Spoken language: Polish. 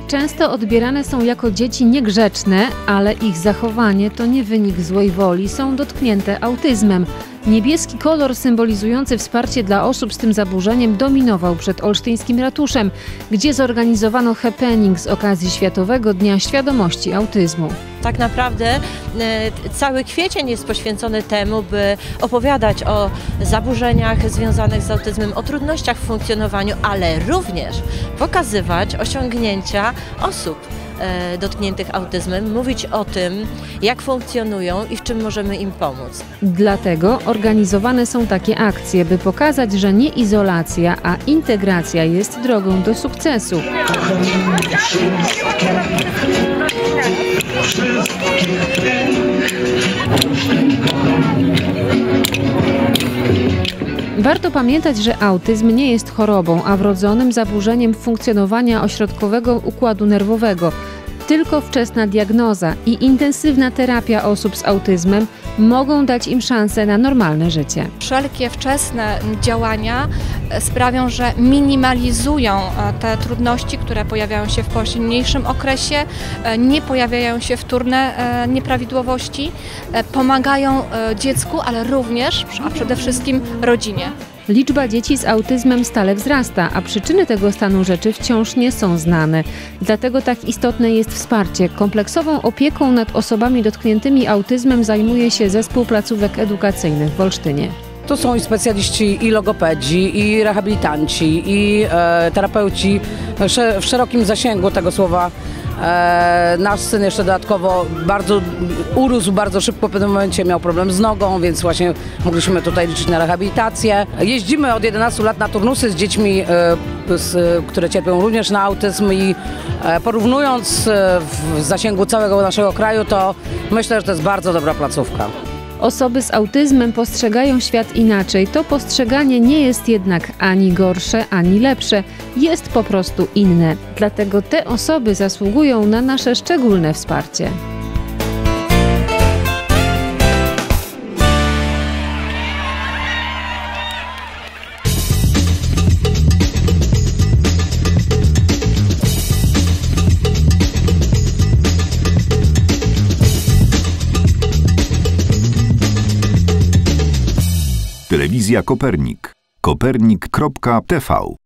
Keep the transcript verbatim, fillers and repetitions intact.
często odbierane są jako dzieci niegrzeczne, ale ich zachowanie to nie wynik złej woli, są dotknięte autyzmem. Niebieski kolor symbolizujący wsparcie dla osób z tym zaburzeniem dominował przed olsztyńskim ratuszem, gdzie zorganizowano happening z okazji Światowego Dnia Świadomości Autyzmu. Tak naprawdę e, cały kwiecień jest poświęcony temu, by opowiadać o zaburzeniach związanych z autyzmem, o trudnościach w funkcjonowaniu, ale również pokazywać osiągnięcia osób e, dotkniętych autyzmem, mówić o tym, jak funkcjonują i w czym możemy im pomóc. Dlatego organizowane są takie akcje, by pokazać, że nie izolacja, a integracja jest drogą do sukcesu. Warto pamiętać, że autyzm nie jest chorobą, a wrodzonym zaburzeniem funkcjonowania ośrodkowego układu nerwowego. Tylko wczesna diagnoza i intensywna terapia osób z autyzmem mogą dać im szansę na normalne życie. Wszelkie wczesne działania sprawią, że minimalizują te trudności, które pojawiają się w późniejszym okresie, nie pojawiają się wtórne nieprawidłowości, pomagają dziecku, ale również, a przede wszystkim rodzinie. Liczba dzieci z autyzmem stale wzrasta, a przyczyny tego stanu rzeczy wciąż nie są znane. Dlatego tak istotne jest wsparcie. Kompleksową opieką nad osobami dotkniętymi autyzmem zajmuje się zespół placówek edukacyjnych w Olsztynie. Tu są i specjaliści, i logopedzi, i rehabilitanci, i e, terapeuci w szerokim zasięgu tego słowa. E, nasz syn jeszcze dodatkowo bardzo urósł, bardzo szybko w pewnym momencie miał problem z nogą, więc właśnie mogliśmy tutaj liczyć na rehabilitację. Jeździmy od jedenastu lat na turnusy z dziećmi, e, z, które cierpią również na autyzm i e, porównując e, w zasięgu całego naszego kraju, to myślę, że to jest bardzo dobra placówka. Osoby z autyzmem postrzegają świat inaczej. To postrzeganie nie jest jednak ani gorsze, ani lepsze. Jest po prostu inne. Dlatego te osoby zasługują na nasze szczególne wsparcie. Telewizja Kopernik. kopernik kropka t v